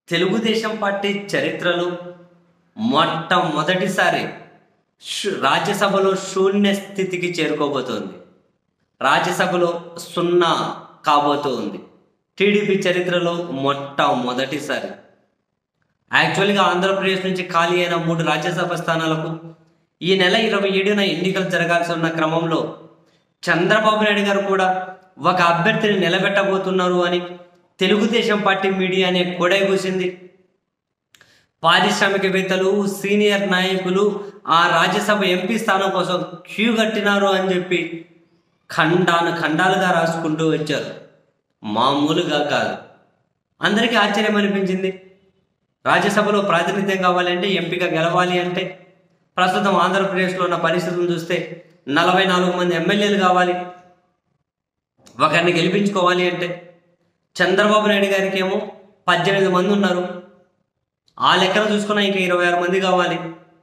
Telugu Desam party చరిత్రలో మొట్టమొదటిసారి రాజ్యసభలో శూన్య స్థితికి చేరుకోబోతోంది. రాజ్యసభలో సున్నా కాబోతోంది. టీడీపీ చరిత్రలో మొట్టమొదటిసారి. యాక్చువల్గా ఆంధ్రప్రదేశ్ నుంచి ఖాళీ అయిన 3 రాజ్యసభ స్థానాలకు ఈ నెల 27న ఎన్నికలు జరగాల్సి ఉన్న క్రమంలో చంద్రబాబు నాయుడు గారు కూడా ఒక అభ్యర్థిని నిలబెట్టబోతున్నారు అని తెలుగుదేశం పార్టీ మీడియానే కొడైగూసింది. పారిశ్రామికవేత్తలు, సీనియర్ నాయకులు ఆ రాజ్యసభ ఎంపీ స్థానం కోసం క్యూ కట్టినారు అని చెప్పి ఖండాలుగా రాసుకుంటూ వచ్చారు. మామూలుగా కాదు. అందరికీ ఆశ్చర్యం అనిపించింది. రాజ్యసభలో ప్రాతినిధ్యం కావాలంటే, ఎంపీగా గెలవాలి అంటే ప్రస్తుతం ఆంధ్రప్రదేశ్లో ఉన్న పరిస్థితులను చూస్తే 44 మంది ఎమ్మెల్యేలు కావాలి. ఒకరిని గెలిపించుకోవాలి అంటే చంద్రబాబు నాయుడు గారికి ఏమో 18 మంది ఉన్నారు. ఆ లెక్కన చూసుకున్నా ఇంకా 26 మంది కావాలి.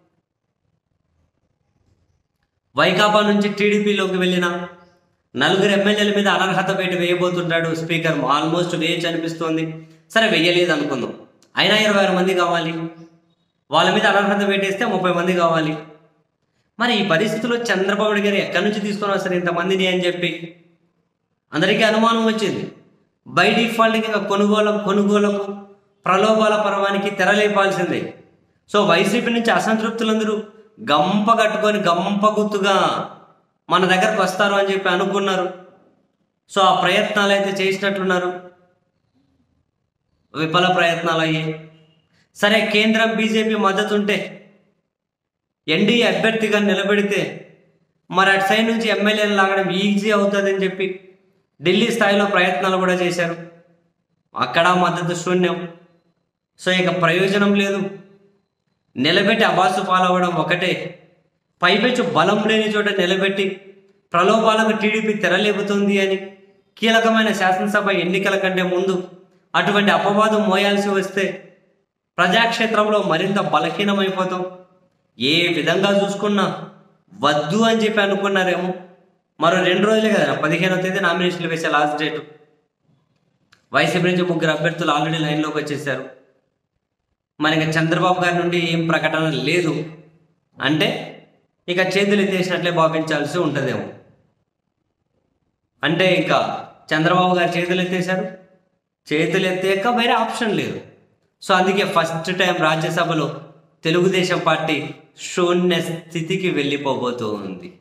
వైకాపా నుంచి టీడీపీలోకి వెళ్ళిన 4 ఎమ్మెల్యేల మీద అనర్హత వేటు వేయబోతుంటాడు స్పీకర్. ఆల్మోస్ట్ వేయచ్చు అనిపిస్తోంది. సరే, వెయ్యలేదు అనుకుందాం. అయినా 26 మంది కావాలి. వాళ్ళ మీద అనర్హత వేటేస్తే 30 మంది కావాలి. మరి ఈ పరిస్థితుల్లో చంద్రబాబు నాయుడు గారు ఎక్కడి నుంచి తీసుకొని వస్తారు ఇంతమందిని అని చెప్పి అందరికీ అనుమానం వచ్చింది. బై డిఫాల్ట్గా ఇంకా కొనుగోలకు ప్రలోభాల పర్వానికి తెరలేపాల్సిందే. సో వైసీపీ నుంచి అసంతృప్తులందరూ గంప కట్టుకొని గంప గుత్తుగా మన దగ్గరకు వస్తారు అని చెప్పి అనుకున్నారు. సో ఆ ప్రయత్నాలు అయితే చేసినట్లున్నారు. విఫల ప్రయత్నాలు అయ్యాయి. సరే, కేంద్రం బీజేపీ మద్దతు ఉంటే ఎన్డీఏ అభ్యర్థిగా నిలబెడితే మరి అటు సైడ్ నుంచి ఎమ్మెల్యేలు లాగడం ఈజీ అవుతుందని చెప్పి ఢిల్లీ స్థాయిలో ప్రయత్నాలు కూడా చేశారు. అక్కడ మద్దతు శూన్యం. సో ఇక ప్రయోజనం లేదు. నిలబెట్టి అబాసు పాలవ్వడం ఒకటే. పైపెచ్చు బలం లేని చోట నిలబెట్టి ప్రలోభాలకు టీడీపీ తెరలేపుతుంది అని కీలకమైన శాసనసభ ఎన్నికల కంటే ముందు అటువంటి అపవాదం మోయాల్సి వస్తే ప్రజాక్షేత్రంలో మరింత బలహీనమైపోతాం. ఏ విధంగా చూసుకున్నా వద్దు అని చెప్పి అనుకున్నారేమో. మరో 2 రోజులే కదా, 15వ తేదీ నామినేషన్లు వేసే లాస్ట్ డేటు. వైసీపీ నుంచి 3 అభ్యర్థులు ఆల్రెడీ లైన్లోకి వచ్చేసారు. మనకి చంద్రబాబు గారి నుండి ఏం ప్రకటన లేదు అంటే ఇక చేతులు ఎత్తేసినట్లే భావించాల్సి ఉంటుందేమో. అంటే ఇంకా చంద్రబాబు గారు చేతులు ఎత్తేసారు. చేతులు ఎత్తాక వేరే ఆప్షన్ లేదు. సో అందుకే ఫస్ట్ టైం రాజ్యసభలో తెలుగుదేశం పార్టీ శూన్య స్థితికి వెళ్ళిపోబోతూ ఉంది.